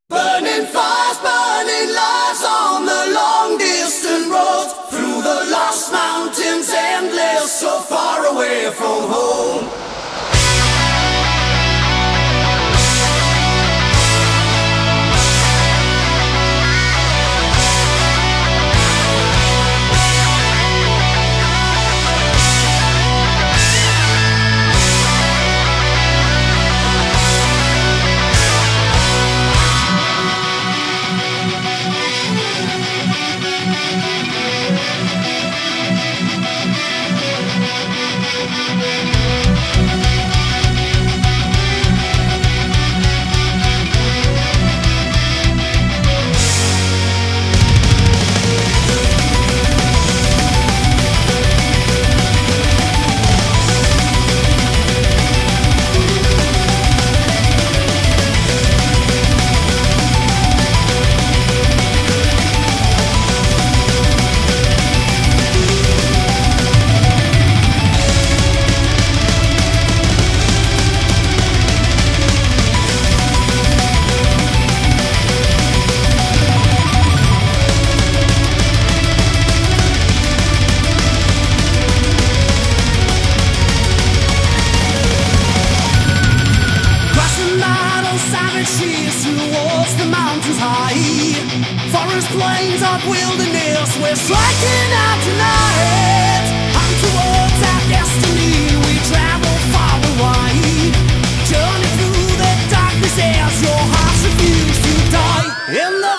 Burning fires, burning lives on the long distant roads, through the lost mountains, endless, so far away from home. Towards the mountains high, forest plains of wilderness, we're striking out tonight. And towards our destiny we travel far and wide, journey through the darkness as your hearts refuse to die. In the